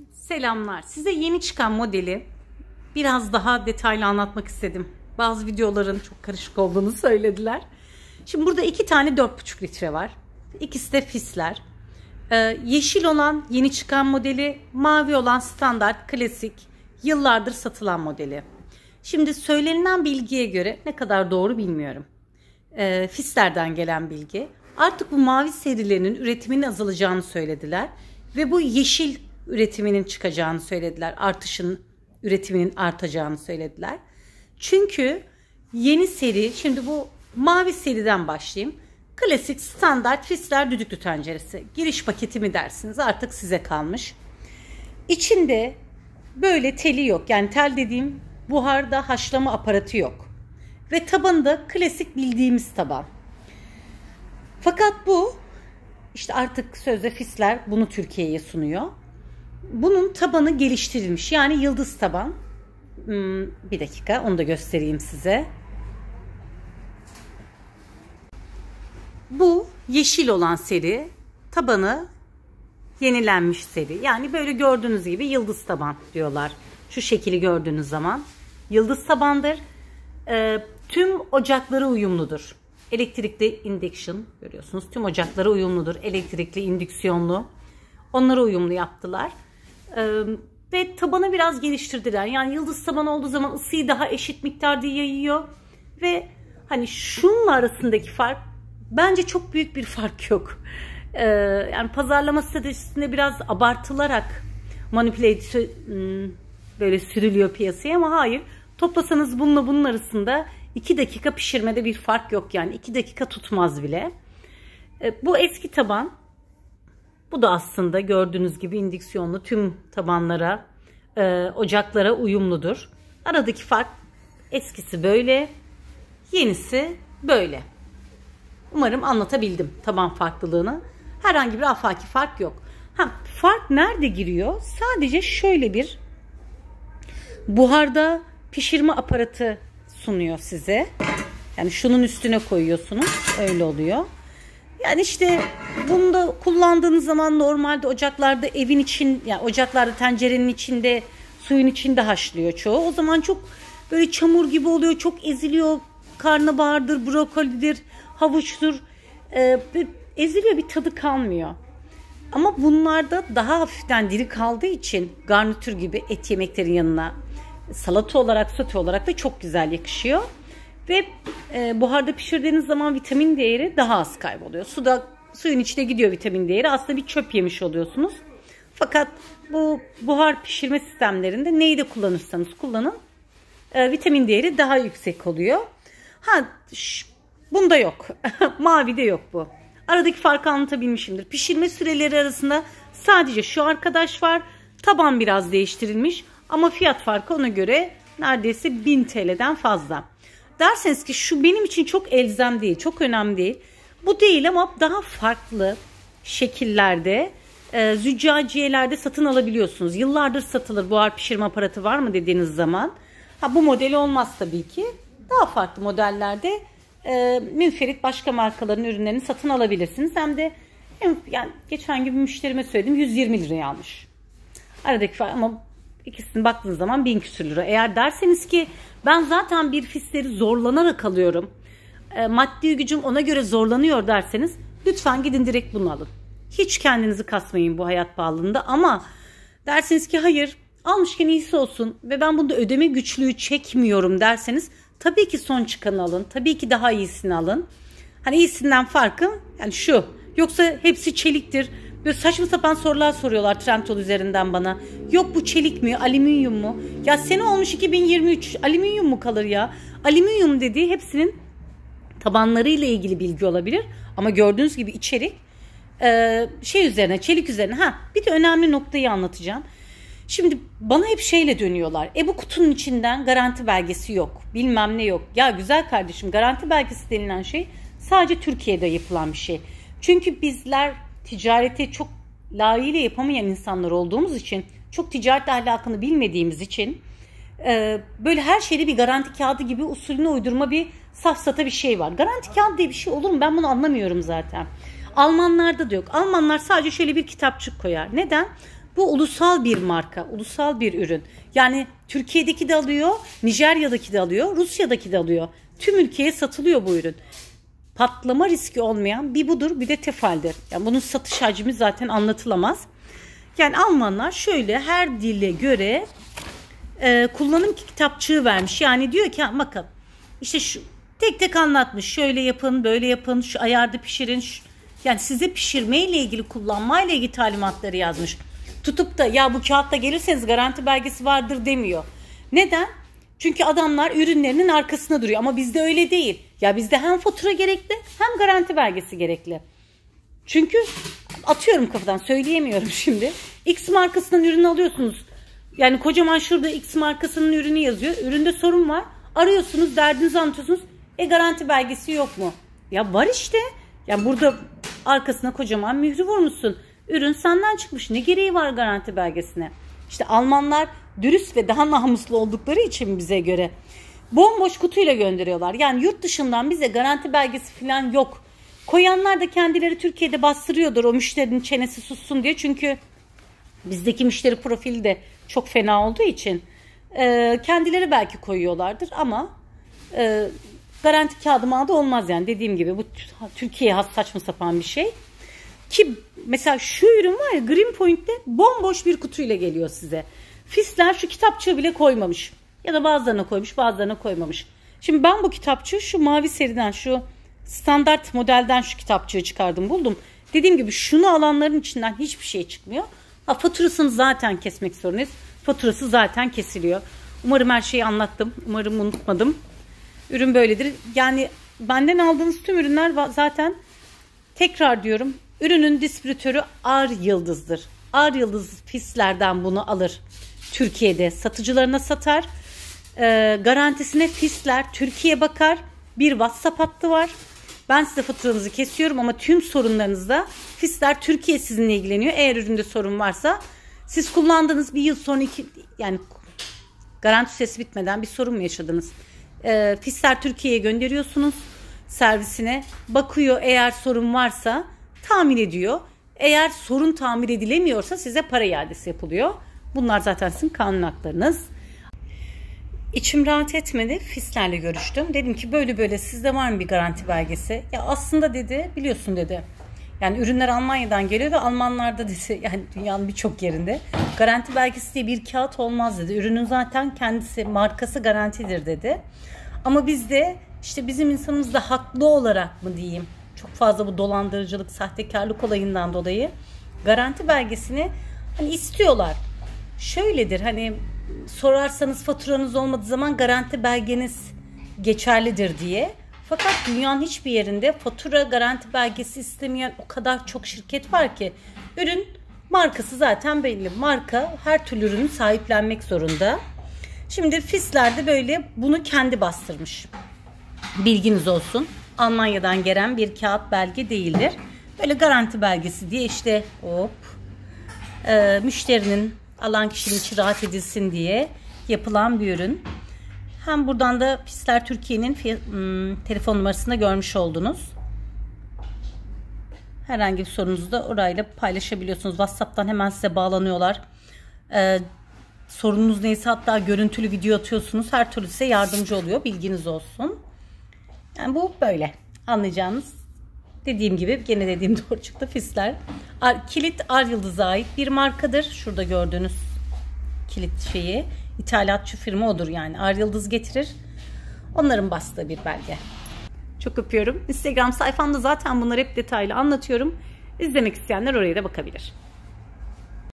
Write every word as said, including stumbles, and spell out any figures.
Selamlar. Size yeni çıkan modeli biraz daha detaylı anlatmak istedim. Bazı videoların çok karışık olduğunu söylediler. Şimdi burada iki tane dört buçuk litre var. İkisi de Fissler. Ee, yeşil olan yeni çıkan modeli, mavi olan standart, klasik, yıllardır satılan modeli. Şimdi söylenilen bilgiye göre ne kadar doğru bilmiyorum. Ee, Fissler'den gelen bilgi. Artık bu mavi serilerinin üretiminin azalacağını söylediler. Ve bu yeşil üretiminin çıkacağını söylediler. Artışın üretiminin artacağını söylediler. Çünkü yeni seri, şimdi bu mavi seriden başlayayım. Klasik standart Fissler düdüklü tenceresi. Giriş paketi mi dersiniz, artık size kalmış. İçinde böyle teli yok. Yani tel dediğim buharda haşlama aparatı yok. Ve tabanı klasik bildiğimiz taban. Fakat bu işte artık sözde Fissler bunu Türkiye'ye sunuyor. Bunun tabanı geliştirilmiş. Yani yıldız taban. Hmm, bir dakika onu da göstereyim size. Bu yeşil olan seri, tabanı yenilenmiş seri. Yani böyle gördüğünüz gibi yıldız taban diyorlar. Şu şekli gördüğünüz zaman yıldız tabandır. Ee, tüm ocaklara uyumludur. Elektrikli induction görüyorsunuz. Tüm ocaklara uyumludur. Elektrikli, indüksiyonlu. Onlara uyumlu yaptılar. Ee, ve tabanı biraz geliştirdiler. Yani yıldız taban olduğu zaman ısıyı daha eşit miktarda yayıyor. Ve hani şunla arasındaki fark, bence çok büyük bir fark yok. Ee, yani pazarlama stratejisinde biraz abartılarak manipüle böyle sürülüyor piyasaya, ama hayır. Toplasanız bununla bunun arasında iki dakika pişirmede bir fark yok. Yani iki dakika tutmaz bile. Ee, bu eski taban. Bu da aslında gördüğünüz gibi indüksiyonlu, tüm tabanlara, e, ocaklara uyumludur. Aradaki fark, eskisi böyle, yenisi böyle. Umarım anlatabildim taban farklılığını. Herhangi bir afaki fark yok. Ha, fark nerede giriyor? Sadece şöyle bir buharda pişirme aparatı sunuyor size. Yani şunun üstüne koyuyorsunuz. Öyle oluyor. Yani işte bunu da kullandığınız zaman normalde ocaklarda evin için, yani ocaklarda tencerenin içinde, suyun içinde haşlıyor çoğu. O zaman çok böyle çamur gibi oluyor. Çok eziliyor. Karnabahardır, brokolidir, havuçtur. Ee, eziliyor, bir tadı kalmıyor. Ama bunlarda daha hafiften diri kaldığı için garnitür gibi et yemeklerin yanına salata olarak, sote olarak da çok güzel yakışıyor. Ve e, buharda pişirdiğiniz zaman vitamin değeri daha az kayboluyor. Suda, suyun içine gidiyor vitamin değeri. Aslında bir çöp yemiş oluyorsunuz. Fakat bu buhar pişirme sistemlerinde neyi de kullanırsanız kullanın, e, vitamin değeri daha yüksek oluyor. Ha, şş, bunda yok. Mavide yok bu. Aradaki farkı anlatabilmişimdir. Pişirme süreleri arasında sadece şu arkadaş var. Taban biraz değiştirilmiş. Ama fiyat farkı ona göre neredeyse bin T L'den fazla. Derseniz ki şu benim için çok elzem değil, çok önemli değil. Bu değil, ama daha farklı şekillerde, e, züccaciyelerde satın alabiliyorsunuz. Yıllardır satılır, buhar pişirme aparatı var mı dediğiniz zaman. Ha, bu modeli olmaz tabii ki. Daha farklı modellerde e, münferit başka markaların ürünlerini satın alabilirsiniz. Hem de hem, yani geçen gibi müşterime söyledim, yüz yirmi liraya almış. Aradaki fark, ama ikisini baktığınız zaman bin küsür lira. Eğer derseniz ki ben zaten bir Fissleri zorlanarak alıyorum, e, maddi gücüm ona göre zorlanıyor derseniz, lütfen gidin direkt bunu alın. Hiç kendinizi kasmayın bu hayat pahalılığında. Ama derseniz ki hayır, almışken iyisi olsun ve ben bunda ödeme güçlüğü çekmiyorum derseniz, tabii ki son çıkanı alın. Tabii ki daha iyisini alın. Hani iyisinden farkı yani şu. Yoksa hepsi çeliktir. Böyle saçma sapan sorular soruyorlar Trendyol üzerinden bana. Yok bu çelik mi, alüminyum mu? Ya sene olmuş iki bin yirmi üç, alüminyum mu kalır ya? Alüminyum dediği hepsinin tabanlarıyla ilgili bilgi olabilir. Ama gördüğünüz gibi içerik şey üzerine, çelik üzerine. Ha, bir de önemli noktayı anlatacağım. Şimdi bana hep şeyle dönüyorlar. E bu kutunun içinden garanti belgesi yok. Bilmem ne yok. Ya güzel kardeşim, garanti belgesi denilen şey sadece Türkiye'de yapılan bir şey. Çünkü bizler ticareti çok layığıyla yapamayan insanlar olduğumuz için, çok ticaret ahlakını bilmediğimiz için böyle her şeyde bir garanti kağıdı gibi usulüne uydurma bir safsata bir şey var. Garanti kağıdı diye bir şey olur mu? Ben bunu anlamıyorum zaten. Almanlarda da yok. Almanlar sadece şöyle bir kitapçık koyar. Neden? Bu ulusal bir marka, ulusal bir ürün. Yani Türkiye'deki de alıyor, Nijerya'daki de alıyor, Rusya'daki de alıyor. Tüm ülkeye satılıyor bu ürün. Patlama riski olmayan bir budur, bir de Tefal'dir. Yani bunun satış hacmi zaten anlatılamaz. Yani Almanlar şöyle her dile göre e, kullanım kitapçığı vermiş. Yani diyor ki bakın işte şu tek tek anlatmış. Şöyle yapın, böyle yapın, şu ayarda pişirin. Şu, yani size pişirmeyle ilgili, kullanmayla ilgili talimatları yazmış. Tutup da ya bu kağıtta gelirseniz garanti belgesi vardır demiyor. Neden? Çünkü adamlar ürünlerinin arkasında duruyor ama bizde öyle değil. Ya bizde hem fatura gerekli hem garanti belgesi gerekli. Çünkü atıyorum kafadan, söyleyemiyorum şimdi. X markasının ürünü alıyorsunuz. Yani kocaman şurada X markasının ürünü yazıyor. Üründe sorun var. Arıyorsunuz, derdinizi anlatıyorsunuz. E garanti belgesi yok mu? Ya var işte. Yani burada arkasına kocaman mührü vurmuşsun. Ürün senden çıkmış. Ne gereği var garanti belgesine? İşte Almanlar dürüst ve daha namuslu oldukları için bize göre bomboş kutuyla gönderiyorlar. Yani yurt dışından bize garanti belgesi falan yok. Koyanlar da kendileri Türkiye'de bastırıyordur o müşterinin çenesi sussun diye. Çünkü bizdeki müşteri profili de çok fena olduğu için e, kendileri belki koyuyorlardır ama e, garanti kağıdı mağda olmaz yani. Dediğim gibi bu Türkiye'ye has saçma sapan bir şey. Ki mesela şu ürün var ya, Green Point'te bomboş bir kutuyla geliyor size. Fiskler şu kitapçığı bile koymamış. Ya da bazılarına koymuş, bazılarına koymamış. Şimdi ben bu kitapçığı şu mavi seriden, şu standart modelden şu kitapçığı çıkardım, buldum. Dediğim gibi şunu alanların içinden hiçbir şey çıkmıyor. Ha, faturasını zaten kesmek zorundayız. Faturası zaten kesiliyor. Umarım her şeyi anlattım. Umarım unutmadım. Ürün böyledir. Yani benden aldığınız tüm ürünler zaten, tekrar diyorum, ürünün distribütörü Ar Yıldız'dır. Ar Yıldız Fisklerden bunu alır. Türkiye'de satıcılarına satar. Ee, garantisine Fiskler Türkiye bakar. Bir WhatsApp hattı var. Ben size faturanızı kesiyorum ama tüm sorunlarınızda Fiskler Türkiye sizinle ilgileniyor. Eğer üründe sorun varsa, siz kullandığınız bir yıl sonra iki, yani garanti süresi bitmeden bir sorun mu yaşadınız? Ee, Fiskler Türkiye'ye gönderiyorsunuz servisine. Bakıyor, eğer sorun varsa tamir ediyor. Eğer sorun tamir edilemiyorsa size para iadesi yapılıyor. Bunlar zaten sizin kanun haklarınız. İçim rahat etmedi. Fisklerle görüştüm. Dedim ki böyle böyle sizde var mı bir garanti belgesi? Ya aslında dedi, biliyorsun dedi. Yani ürünler Almanya'dan geliyor ve Almanlarda dedi, yani dünyanın birçok yerinde garanti belgesi diye bir kağıt olmaz dedi. Ürünün zaten kendisi, markası garantidir dedi. Ama bizde işte bizim insanımız da haklı olarak mı diyeyim, çok fazla bu dolandırıcılık, sahtekarlık olayından dolayı garanti belgesini hani istiyorlar. Şöyledir, hani sorarsanız faturanız olmadığı zaman garanti belgeniz geçerlidir diye. Fakat dünyanın hiçbir yerinde fatura garanti belgesi istemeyen o kadar çok şirket var ki, ürün markası zaten belli. Marka her türlü ürünü sahiplenmek zorunda. Şimdi Fiskler de böyle bunu kendi bastırmış. Bilginiz olsun. Almanya'dan gelen bir kağıt belge değildir. Böyle garanti belgesi diye işte hop e, müşterinin, alan kişinin içi rahat edilsin diye yapılan bir ürün. Hem buradan da Fiskler Türkiye'nin hmm, telefon numarasını görmüş oldunuz. Herhangi bir sorunuzu da orayla paylaşabiliyorsunuz. WhatsApp'tan hemen size bağlanıyorlar. Ee, sorununuz neyse hatta görüntülü video atıyorsunuz. Her türlü size yardımcı oluyor. Bilginiz olsun. Yani bu böyle. Anlayacağınız, dediğim gibi, gene dediğim doğru çıktı. Fiskler. Ar, kilit Ar Yıldız'a ait bir markadır. Şurada gördüğünüz kilit şeyi. İthalatçı firma odur yani. Ar Yıldız getirir. Onların bastığı bir belge. Çok öpüyorum. Instagram sayfamda zaten bunları hep detaylı anlatıyorum. İzlemek isteyenler oraya da bakabilir.